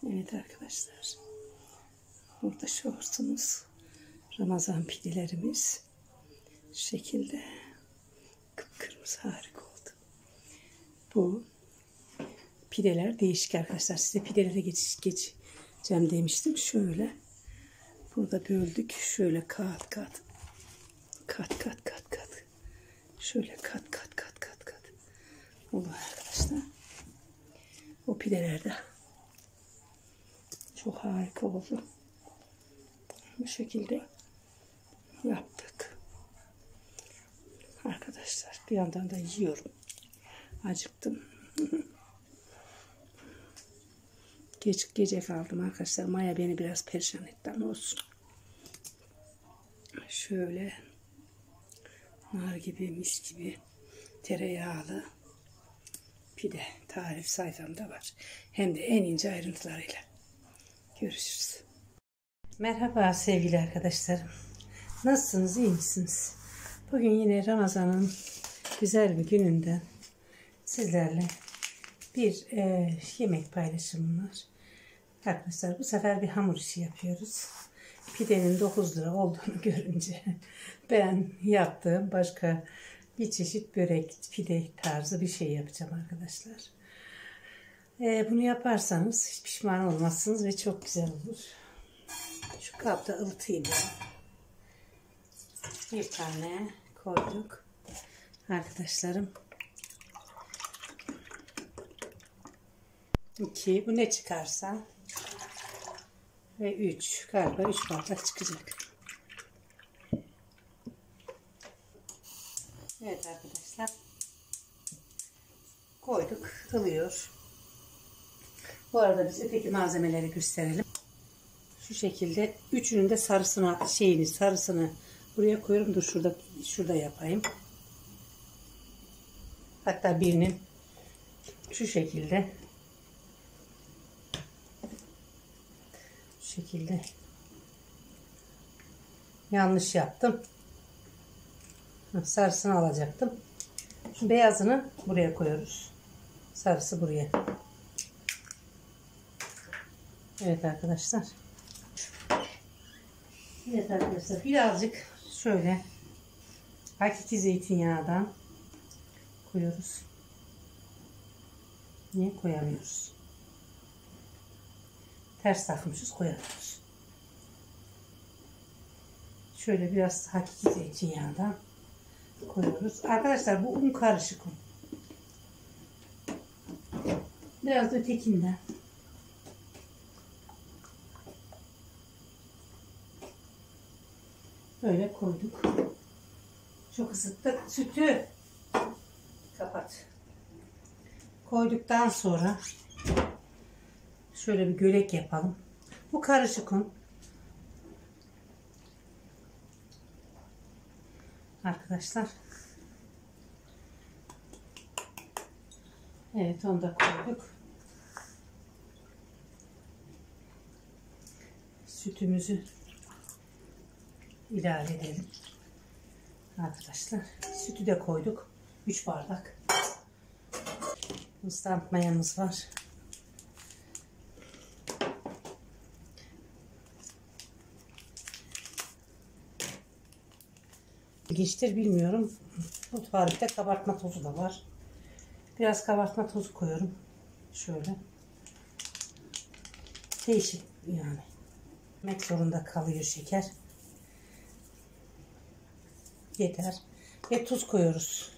Evet arkadaşlar. Burada şortumuz. Ramazan pidelerimiz. Şu şekilde. Kıpkırmızı harika oldu. Bu pideler değişik arkadaşlar. Size pidelere geçeceğim demiştim. Şöyle. Burada böldük. Şöyle kat kat. Kat kat kat kat. Şöyle kat kat kat kat kat. Olur arkadaşlar. O pidelerde çok harika oldu. Bu şekilde yaptık. Arkadaşlar bir yandan da yiyorum. Acıktım. Gece kaldım arkadaşlar. Maya beni biraz perişan etti ama olsun. Şöyle nar gibi, mis gibi tereyağlı pide tarif sayfamda var. Hem de en ince ayrıntılarıyla. Görüşürüz. Merhaba sevgili arkadaşlarım. Nasılsınız? İyi misiniz? Bugün yine Ramazan'ın güzel bir gününden sizlerle bir yemek paylaşımım var. Arkadaşlar bu sefer bir hamur işi yapıyoruz. Pidenin 9 lira olduğunu görünce ben yaptığım başka bir çeşit börek, pide tarzı bir şey yapacağım arkadaşlar. Bunu yaparsanız hiç pişman olmazsınız ve çok güzel olur. Şu kapta ılıtayım ya. Bir tane koyduk arkadaşlarım. 2, bu ne çıkarsa ve 3, galiba 3 bardak çıkacak. Evet arkadaşlar, koyduk, ılıyor. Bu arada biz öteki malzemeleri gösterelim. Şu şekilde üçünün de sarısını buraya koyuyorum. Dur şurada yapayım. Hatta birinin şu şekilde yanlış yaptım. Sarısını alacaktım. Şu beyazını buraya koyuyoruz. Sarısı buraya. Evet arkadaşlar. Evet arkadaşlar, birazcık şöyle hakiki zeytinyağından koyuyoruz. Niye koyamıyoruz? Ters takmışız, koyamıyoruz. Şöyle biraz hakiki zeytinyağından koyuyoruz. Arkadaşlar bu un karışık un. Biraz da ötekinden. Böyle koyduk. Çok ısıttık. Sütü kapat. Koyduktan sonra şöyle bir gölek yapalım. Bu karışık un. Arkadaşlar. Evet, onu da koyduk. Sütümüzü ilave edelim. Arkadaşlar sütü de koyduk. 3 bardak. Islant mayamız var. İlginçtir bilmiyorum. Bu tarifte kabartma tozu da var. Biraz kabartma tozu koyuyorum. Şöyle. Değişik yani. Yemek zorunda kalıyor şeker. Yeter. Ve tuz koyuyoruz.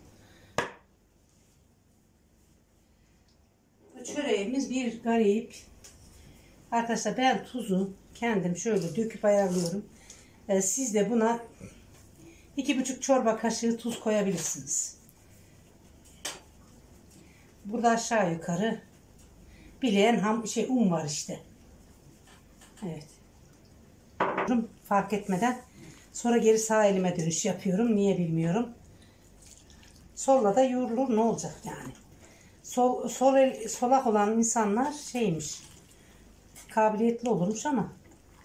Bu çöreğimiz bir garip. Arkadaşlar ben tuzu kendim şöyle döküp ayarlıyorum. Siz de buna 2,5 çorba kaşığı tuz koyabilirsiniz. Burada aşağı yukarı bileyen un var işte. Evet. Fark etmeden sonra geri sağ elime dönüş yapıyorum. Niye bilmiyorum. Solla da yoğrulur, ne olacak yani. Solak olan insanlar kabiliyetli olurmuş ama.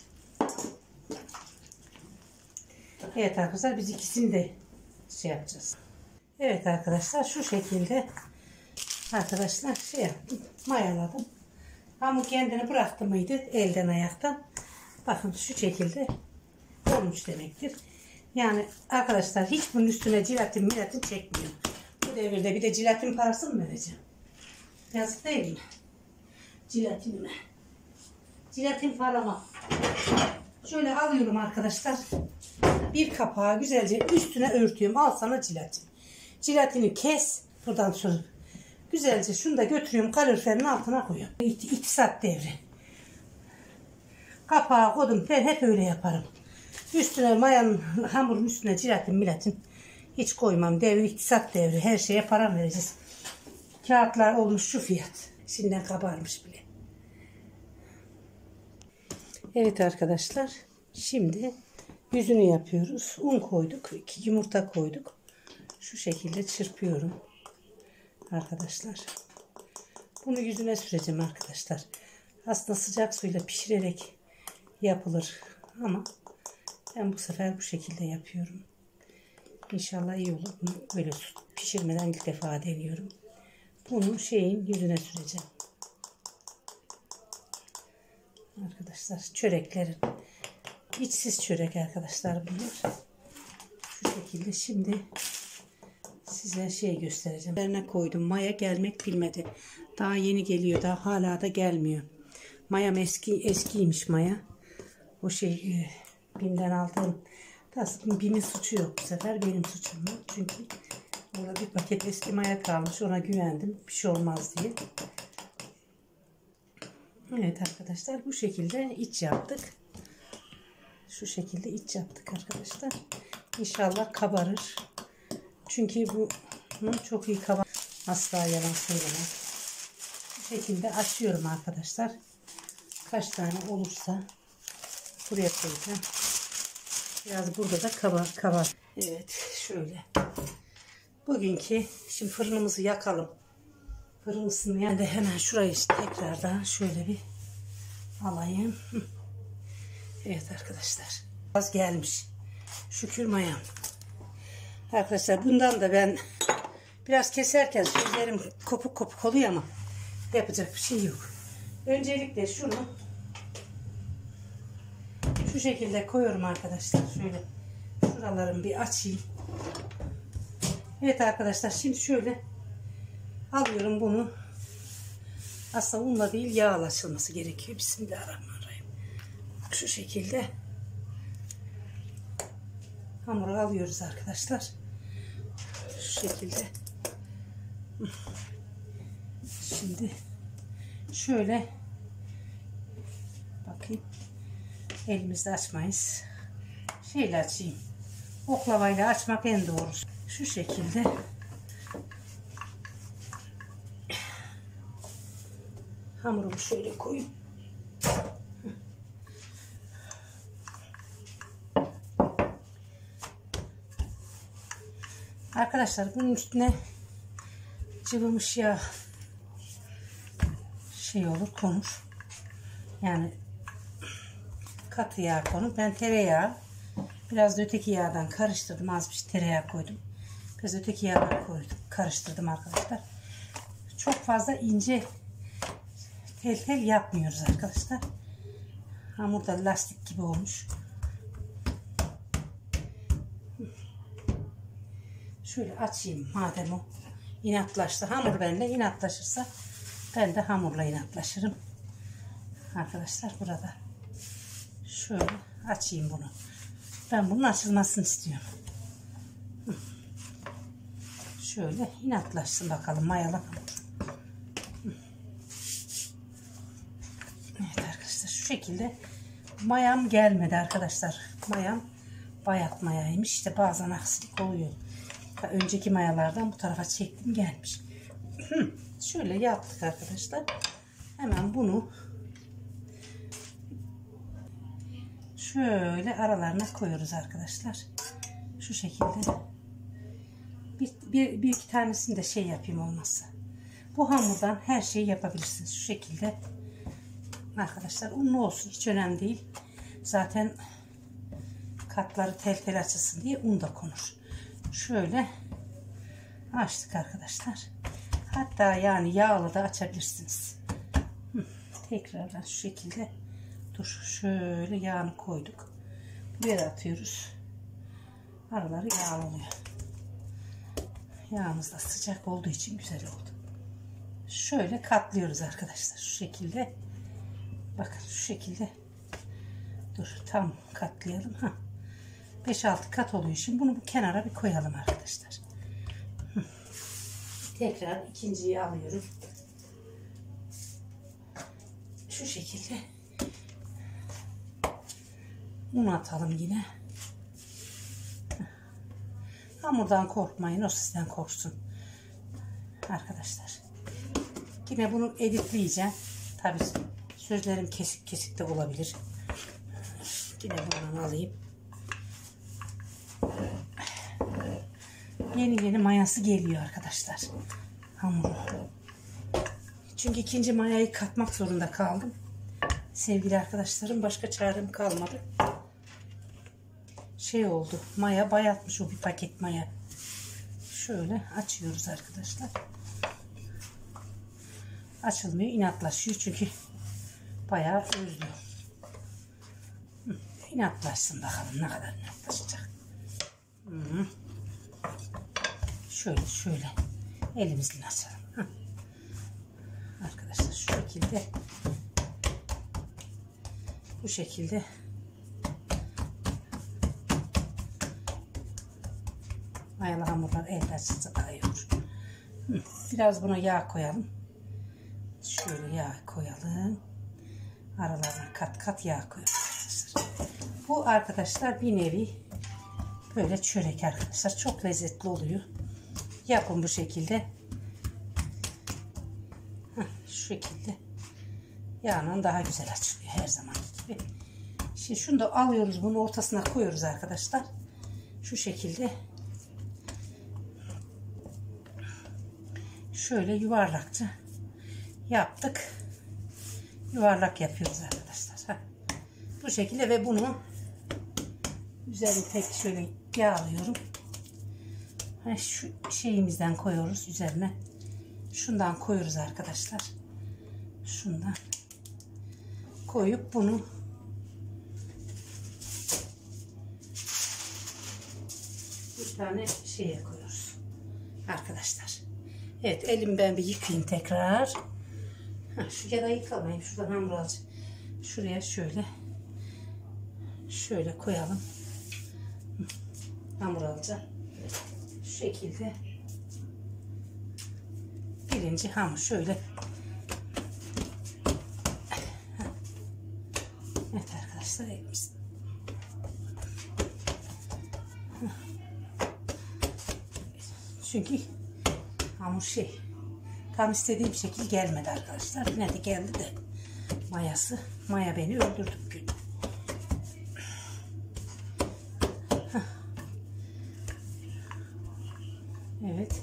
Evet arkadaşlar, biz ikisini de yapacağız. Evet arkadaşlar, şu şekilde arkadaşlar yaptım. Mayaladım. Hamur kendini bıraktı mıydı elden ayaktan. Bakın şu şekilde olmuş demektir. Yani arkadaşlar hiç bunun üstüne jelatin çekmiyor. Bu devirde bir de jelatin parası mı vereceğim? Yazık değil mi? Jelatinime. Jelatin parama. Şöyle alıyorum arkadaşlar. Bir kapağı güzelce üstüne örtüyorum. Al sana jelatin. Jelatini kes. Buradan sonra güzelce şunu da götürüyorum. Kaloriferin altına koyuyorum. 2 saat devri. Kapağı koydum. Ben hep öyle yaparım. Üstüne mayanın, hamurun üstüne jelatin hiç koymam. Devri 2 saat devri. Her şeye para vereceğiz. Kağıtlar olmuş şu fiyat. Şimdiden kabarmış bile. Evet arkadaşlar. Şimdi yüzünü yapıyoruz. Un koyduk. 2 yumurta koyduk. Şu şekilde çırpıyorum. Arkadaşlar. Bunu yüzüne süreceğim arkadaşlar. Aslında sıcak suyla pişirerek yapılır. Ama ben bu sefer bu şekilde yapıyorum. İnşallah iyi olur. Bunu böyle pişirmeden ilk defa deniyorum. Bunu yüzüne süreceğim. Arkadaşlar çöreklerin içsiz çörek arkadaşlar bunlar. Şu şekilde şimdi size göstereceğim. Üzerine koydum. Maya gelmek bilmedi. Daha yeni geliyor. Daha hala da gelmiyor. Mayam eskiymiş maya. O BİM'den aldığım. Aslında BİM'in suçu yok bu sefer. Benim suçum yok. Çünkü orada bir paket eski maya kalmış. Ona güvendim. Bir şey olmaz diye. Evet arkadaşlar bu şekilde iç yaptık. Şu şekilde iç yaptık arkadaşlar. İnşallah kabarır. Çünkü bu çok iyi kabar. Asla yalan söylemem. Bu şekilde açıyorum arkadaşlar. Kaç tane olursa buraya koyacağım. Biraz burada da kabar. Evet şöyle. Bugünkü şimdi fırınımızı yakalım. Fırın ısınmaya da hemen şurayı tekrardan şöyle bir alayım. Evet arkadaşlar. Az gelmiş. Şükür mayam. Arkadaşlar bundan da ben biraz keserken sözlerim kopuk oluyor ama yapacak bir şey yok. Öncelikle şunu şu şekilde koyuyorum arkadaşlar. Şöyle şuralarımı bir açayım. Evet arkadaşlar şimdi şöyle alıyorum bunu. Aslında unla değil yağla açılması gerekiyor. Bismillahirrahmanirrahim. Şu şekilde hamuru alıyoruz arkadaşlar. Şu şekilde. Şimdi şöyle bakayım. Elimizde açmayız. Şeyle açayım. Oklavayla açmak en doğrusu. Şu şekilde. Hamurumu şöyle koyayım. Arkadaşlar bunun üstüne cıvımış yağ olur konur. Yani katı yağ konur. Ben tereyağı biraz da öteki yağdan karıştırdım. Az bir tereyağı koydum. Biraz öteki yağdan koydum. Karıştırdım arkadaşlar. Çok fazla ince tel yapmıyoruz arkadaşlar. Hamur da lastik gibi olmuş. Şöyle açayım madem o inatlaştı. Hamur benimle inatlaşırsa ben de hamurla inatlaşırım. Arkadaşlar burada şöyle açayım bunu. Ben bunun açılmasını istiyorum. Şöyle inatlaşsın bakalım mayalı hamur. Evet arkadaşlar şu şekilde mayam gelmedi arkadaşlar. Mayam bayat mayaymış. İşte bazen aksilik oluyor. Önceki mayalardan bu tarafa çektim gelmiş. Şöyle yaptık arkadaşlar. Hemen bunu şöyle aralarına koyuyoruz arkadaşlar. Şu şekilde. Bir iki tanesini de yapayım olmazsa. Bu hamurdan her şeyi yapabilirsiniz. Şu şekilde. Arkadaşlar unlu olsun. Hiç önemli değil. Zaten katları tel açılsın diye un da konur. Şöyle açtık arkadaşlar. Hatta yani yağlı da açabilirsiniz. Tekrardan şu şekilde şöyle yağını koyduk. Buraya da atıyoruz. Araları yağlı oluyor. Yağımız da sıcak olduğu için güzel oldu. Şöyle katlıyoruz arkadaşlar. Şu şekilde. Bakın şu şekilde. Tam katlayalım. 5-6 kat oluyor. Şimdi bunu bu kenara bir koyalım arkadaşlar. Tekrar ikinciyi alıyorum. Şu şekilde un atalım yine. Hamurdan korkmayın, o sizden korksun arkadaşlar. Yine bunu editleyeceğim. Tabi sözlerim kesik kesik de olabilir. Yine buradan alayım. Yeni mayası geliyor arkadaşlar. Hamuru. Çünkü ikinci mayayı katmak zorunda kaldım. Sevgili arkadaşlarım, başka çarem kalmadı. Oldu. Maya bayatmış, o bir paket maya. Şöyle açıyoruz arkadaşlar. Açılmıyor, inatlaşıyor çünkü bayağı özlüyor. İnatlaşsın bakalım ne kadar inatlaşacak. Şöyle elimizle açalım. Arkadaşlar şu şekilde, bu şekilde mayalı hamurlar elde açılsa daha iyi olur. Biraz buna yağ koyalım. Şöyle yağ koyalım. Aralarına kat kat yağ koyalım arkadaşlar. Bu arkadaşlar bir nevi böyle çörek arkadaşlar. Çok lezzetli oluyor. Yapın bu şekilde. Şu şekilde. Yağla daha güzel açılıyor her zaman gibi. Şimdi şunu da alıyoruz, bunu ortasına koyuyoruz arkadaşlar. Şu şekilde. Şöyle yuvarlakça yaptık. Yuvarlak yapıyoruz arkadaşlar. Bu şekilde ve bunu üzerine tek şöyle yağlıyorum. Şu şeyimizden koyuyoruz üzerine. Şundan koyuyoruz arkadaşlar. Şundan koyup bunu bir tane şeye koyuyoruz arkadaşlar. Evet, elimi ben bir yıkayayım tekrar. Şu ya da yıkamayayım. Şuradan hamur alacağım. Şuraya şöyle koyalım. Hamur alacağım. Şu şekilde. Birinci hamur şöyle. Evet arkadaşlar, elimiz. Çünkü hamur tam istediğim şekil gelmedi arkadaşlar. Yine de geldi de maya beni öldürdü bugün. Evet.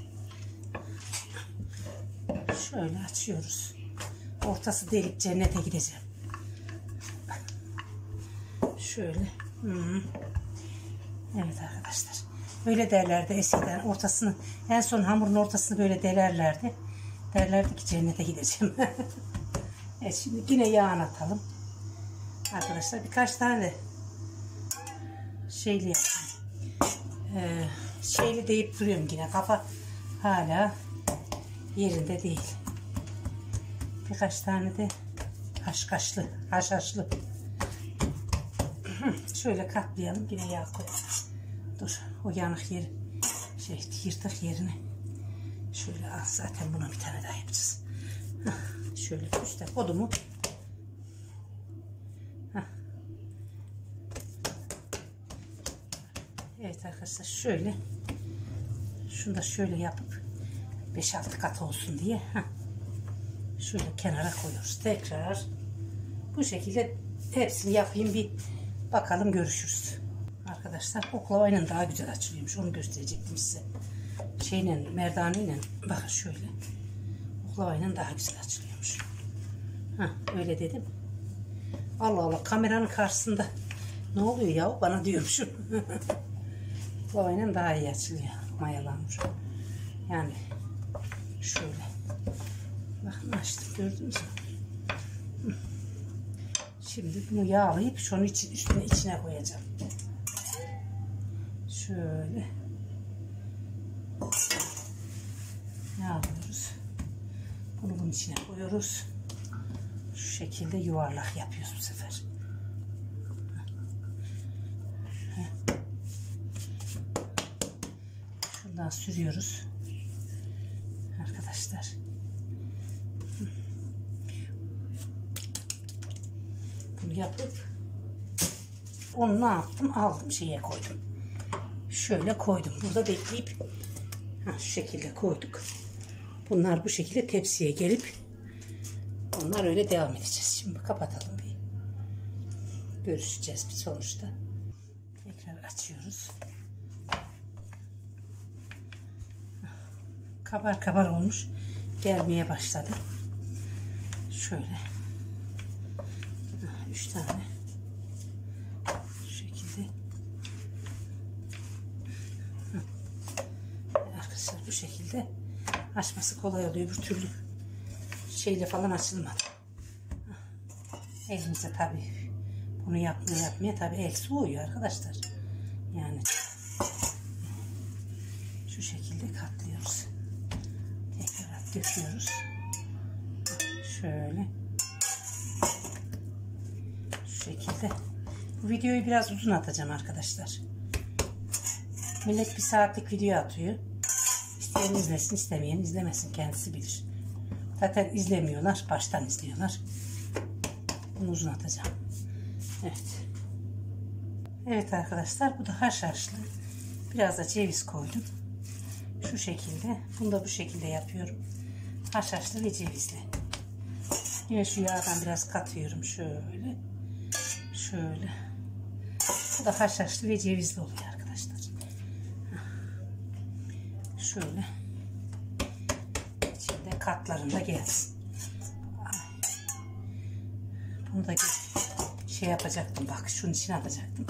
Şöyle açıyoruz. Ortası delik, cennete gideceğim. Şöyle. Evet arkadaşlar. Böyle derlerdi eskiden, ortasını, en son hamurun ortasını böyle delerlerdi. Derlerdi ki cennete gideceğim. Evet, şimdi yine yağını atalım. Arkadaşlar birkaç tane şeyli yapayım. Şeyli deyip duruyorum yine, kafa hala yerinde değil. Birkaç tane de haşhaşlı. Şöyle katlayalım, yine yağ koyalım. Dur, o yanık yeri, yırtık yerini şöyle al. Zaten buna bir tane daha yapacağız. Şöyle üstte kodumu. Evet arkadaşlar, şöyle şunu da şöyle yapıp 5-6 kat olsun diye şöyle kenara koyuyoruz. Tekrar bu şekilde hepsini yapayım, bir bakalım, görüşürüz. Arkadaşlar, oklavayla daha güzel açılıyormuş. Onu gösterecektim size. Merdaneyle bakın şöyle. Oklavayla daha güzel açılıyormuş. Öyle dedim. Allah Allah, kameranın karşısında ne oluyor ya bana diyormuşum. Oklavayla daha iyi açılıyor mayalanmış. Yani şöyle. Bakın açtım, gördünüz mü? Şimdi bunu yağlayıp şunun içine koyacağım. Şöyle yağlıyoruz. Bunu bunun içine koyuyoruz. Şu şekilde yuvarlak yapıyoruz bu sefer. Şuradan sürüyoruz. Arkadaşlar. Bunu yapıp onu ne yaptım? Aldım şeye koydum. Şöyle koydum. Burada bekleyip şu şekilde koyduk. Bunlar bu şekilde tepsiye gelip onlar öyle devam edeceğiz. Şimdi kapatalım bir. Görüşeceğiz bir sonuçta. Tekrar açıyoruz. Kabar kabar olmuş. Gelmeye başladı. Şöyle. 3 tane. Şu şekilde. Arkadaşlar bu şekilde açması kolay oluyor. Bir türlü şeyle falan açılmadı. Elimize tabii bunu yapmaya tabii el soğuyor arkadaşlar. Yani şu şekilde katlıyoruz. Tekrar döküyoruz. Şöyle. Şu şekilde. Bu videoyu biraz uzun atacağım arkadaşlar. Millet 1 saatlik video atıyor. İsteyen izlesin, istemeyen izlemesin. Kendisi bilir. Zaten izlemiyorlar. Baştan izliyorlar. Bunu uzun atacağım. Evet. Evet arkadaşlar. Bu da haşhaşlı. Biraz da ceviz koydum. Şu şekilde. Bunu da bu şekilde yapıyorum. Haşhaşlı ve cevizli. Yine şu yağdan biraz katıyorum. Şöyle. Şöyle. Bu da haşhaşlı ve cevizli oluyor arkadaşlar. Şöyle. İçinde katlarında gelsin. Bunu da şey yapacaktım. Bak şunun içine atacaktım.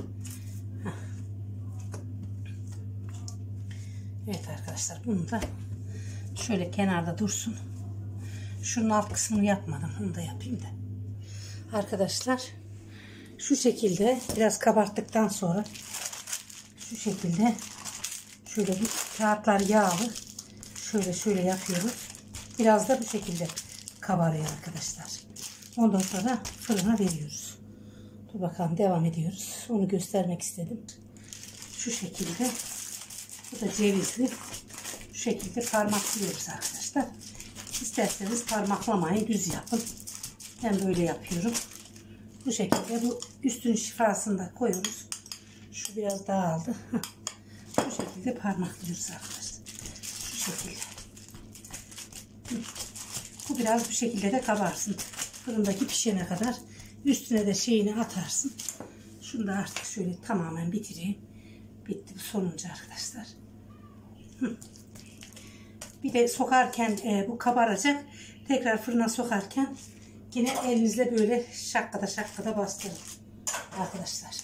Evet arkadaşlar. Bunu da şöyle kenarda dursun. Şunun alt kısmını yapmadım. Bunu da yapayım da. Arkadaşlar şu şekilde biraz kabarttıktan sonra şu şekilde şöyle bir kağıtlar yağlı şöyle yapıyoruz. Biraz da bu şekilde kabarıyor arkadaşlar. Ondan sonra fırına veriyoruz. Dur bakalım devam ediyoruz. Onu göstermek istedim. Şu şekilde. Bu da cevizli. Şu şekilde parmaklıyoruz arkadaşlar. İsterseniz parmaklamayın, düz yapın. Ben böyle yapıyorum. Bu şekilde bu üstün şifasını da koyuyoruz. Şu biraz dağıldı. Bu şekilde parmaklıyoruz arkadaşlar. Şu şekilde. Bu biraz bu şekilde de kabarsın. Fırındaki pişene kadar üstüne de şeyini atarsın. Şunu da artık şöyle tamamen bitireyim. Bitti bu sonuncu arkadaşlar. Bir de sokarken bu kabaracak. Tekrar fırına sokarken yine elinizle böyle şakkada bastırın arkadaşlar.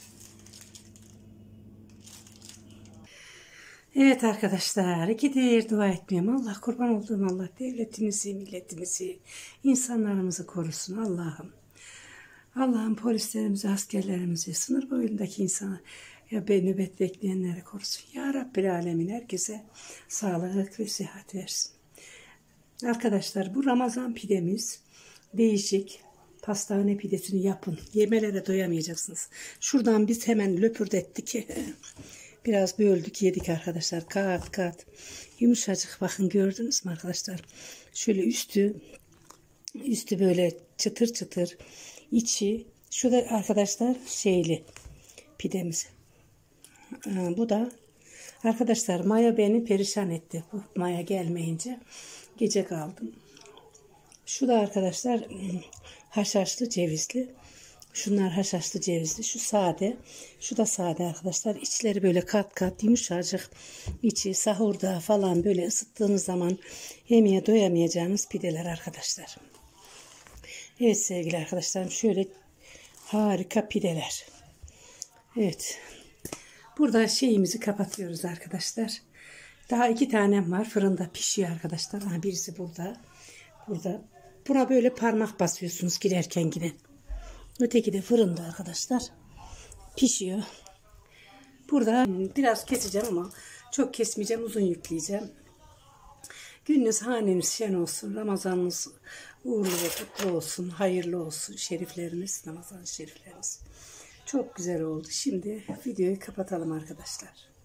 Evet arkadaşlar, ikidir dua etmiyorum. Allah kurban olduğum Allah devletimizi, milletimizi, insanlarımızı korusun Allah'ım. Allah'ım polislerimizi, askerlerimizi, sınır boyundaki insanı ya nöbet bekleyenleri korusun. Ya Rabbil Alemin herkese sağlık ve sıhhat versin. Arkadaşlar bu Ramazan pidemiz değişik. Pastane pidesini yapın. Yemelere doyamayacaksınız. Şuradan biz hemen löpürdettik. Biraz böldük yedik arkadaşlar. Kat. Yumuşacık bakın gördünüz mü arkadaşlar? Şöyle üstü böyle çıtır çıtır. İçi. Şu da arkadaşlar şeyli pidemiz. Bu da arkadaşlar maya beni perişan etti. Bu maya gelmeyince gece kaldım. Şu da arkadaşlar haşhaşlı cevizli. Şunlar haşhaşlı cevizli. Şu sade. Şu da sade arkadaşlar. İçleri böyle kat yumuşacık. İçi sahurda falan böyle ısıttığınız zaman yemeye doyamayacağınız pideler arkadaşlar. Evet sevgili arkadaşlarım şöyle harika pideler. Evet. Burada şeyimizi kapatıyoruz arkadaşlar. Daha 2 tanem var. Fırında pişiyor arkadaşlar. Birisi burada. Buna böyle parmak basıyorsunuz girerken yine. Öteki de fırında arkadaşlar. Pişiyor. Burada biraz keseceğim ama çok kesmeyeceğim. Uzun yükleyeceğim. Gününüz haneniz şen olsun. Ramazanınız uğurlu ve kutlu olsun. Hayırlı olsun. Şerifleriniz, Ramazan şerifleriniz. Çok güzel oldu. Şimdi videoyu kapatalım arkadaşlar.